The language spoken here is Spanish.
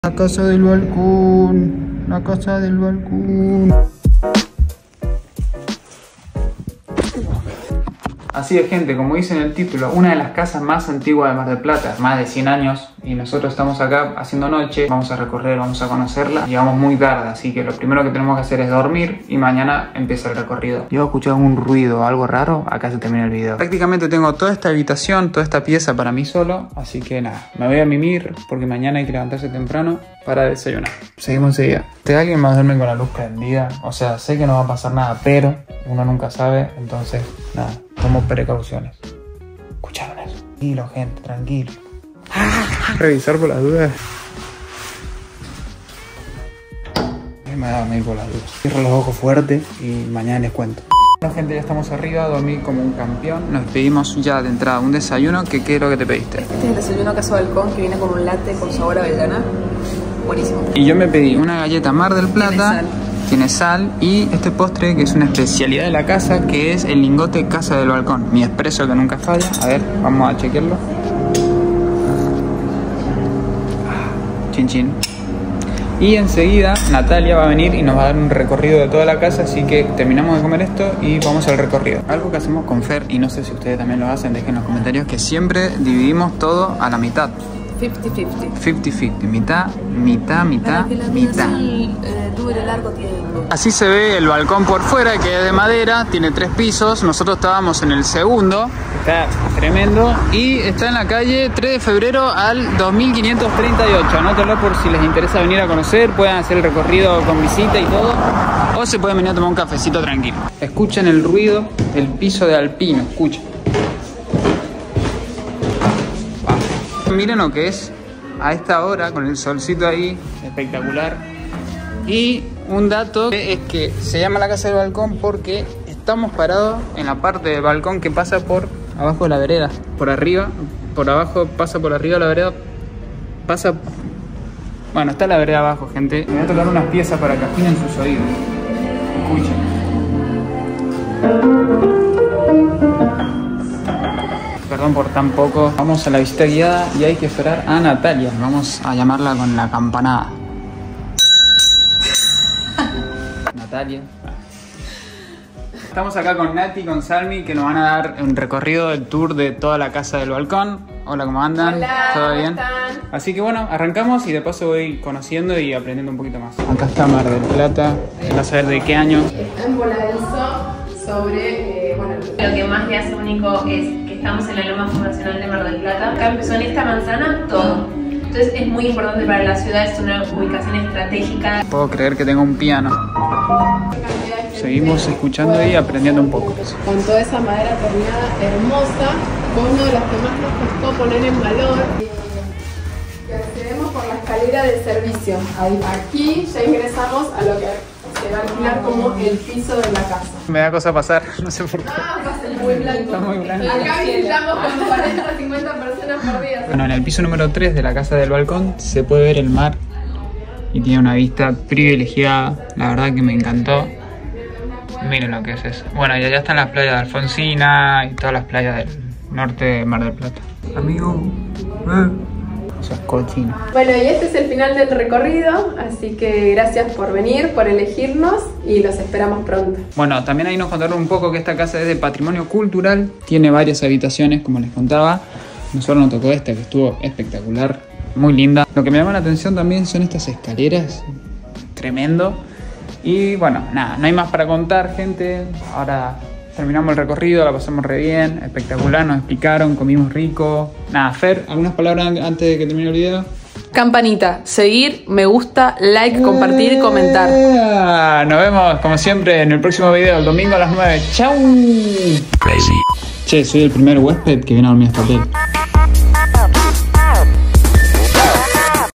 La casa del balcón, la casa del balcón. Así de gente, como dice en el título, una de las casas más antiguas de Mar del Plata, más de 100 años, y nosotros estamos acá haciendo noche, vamos a recorrer, vamos a conocerla, y vamos muy tarde, así que lo primero que tenemos que hacer es dormir y mañana empieza el recorrido. Yo he escuchado un ruido, algo raro, acá se termina el video. Prácticamente tengo toda esta habitación, toda esta pieza para mí solo, así que nada, me voy a mimir porque mañana hay que levantarse temprano para desayunar. Seguimos enseguida. ¿Te alguien más duerme con la luz prendida? O sea, sé que no va a pasar nada, pero uno nunca sabe, entonces nada, tomo precauciones. ¿Escucharon eso? Tranquilo, gente, tranquilo. Revisar por las dudas. Me da a dormir por las dudas. Cierro los ojos fuerte y mañana les cuento. Bueno, gente, ya estamos arriba, dormí como un campeón. Nos pedimos ya de entrada un desayuno. ¿Qué es lo que te pediste? Este es el desayuno Casa Balcón, que viene con un latte con sabor a avellana. Buenísimo. Y yo me pedí una galleta Mar del Plata. Tiene sal y este postre que es una especialidad de la casa, que es el lingote Casa del Balcón. Mi espresso que nunca falla. A ver, vamos a chequearlo. Chin chin. Y enseguida Natalia va a venir y nos va a dar un recorrido de toda la casa, así que terminamos de comer esto y vamos al recorrido. Algo que hacemos con Fer, y no sé si ustedes también lo hacen, dejen en los comentarios, que siempre dividimos todo a la mitad. 50-50. 50-50, mitad. Para que la vida dure largo tiempo. Así se ve el balcón por fuera, que es de madera, tiene 3 pisos. Nosotros estábamos en el segundo, está tremendo, y está en la calle 3 de febrero al 2538. Anótenlo por si les interesa venir a conocer, pueden hacer el recorrido con visita y todo, o se pueden venir a tomar un cafecito tranquilo. Escuchen el ruido del piso de Alpino, escuchen. Miren lo que es a esta hora con el solcito ahí, espectacular. Y un dato es que se llama la casa del balcón porque estamos parados en la parte del balcón que pasa por abajo de la vereda, por arriba, por abajo, pasa por arriba de la vereda, pasa... Bueno, está la vereda abajo, gente. Me voy a tocar unas piezas para que afinen sus oídos. Escuchen. Perdón por tan poco. Vamos a la visita guiada y hay que esperar a Natalia. Vamos a llamarla con la campanada. Natalia. Estamos acá con Nati y con Salmi, que nos van a dar un recorrido del tour de toda la casa del balcón. Hola, ¿cómo andan? Hola, ¿todo bien? ¿cómo están? Así que bueno, arrancamos y de paso voy conociendo y aprendiendo un poquito más. Acá está Mar del Plata. ¿Vas a saber de qué año? Está en voladizo sobre... Lo que más le hace único es que estamos en la loma fundacional de Mar del Plata. Acá empezó en esta manzana todo. Entonces es muy importante para la ciudad, es una ubicación estratégica. Puedo creer que tengo un piano. Seguimos escuchando y aprendiendo un poco. Con toda esa madera torneada hermosa, fue uno de los que más nos costó poner en valor. Que accedemos por la escalera del servicio. Aquí ya ingresamos a lo que se va a alquilar como el piso de la casa. Me da cosa pasar, no sé por qué. Muy blanco. Está muy blanco. Acá visitamos con 40 o 50 personas por día. Bueno, en el piso número 3 de la casa del balcón se puede ver el mar y tiene una vista privilegiada. La verdad que me encantó. Miren lo que es eso. Bueno, y allá están las playas de Alfonsina y todas las playas del norte de Mar del Plata. Amigo, eso es cochino. Bueno, y este es el final del recorrido, así que gracias por venir, por elegirnos y los esperamos pronto. Bueno, también ahí nos contaron un poco que esta casa es de patrimonio cultural, tiene varias habitaciones, como les contaba. Nosotros nos tocó esta, que estuvo espectacular, muy linda. Lo que me llama la atención también son estas escaleras, tremendo. Y bueno, nada, no hay más para contar, gente. Ahora terminamos el recorrido, la pasamos re bien, espectacular, nos explicaron, comimos rico. Nada, Fer, ¿algunas palabras antes de que termine el video? Campanita, seguir, me gusta, like, compartir y comentar. Nos vemos, como siempre, en el próximo video, el domingo a las 9. ¡Chau! Che, soy el primer huésped que viene a dormir a este hotel.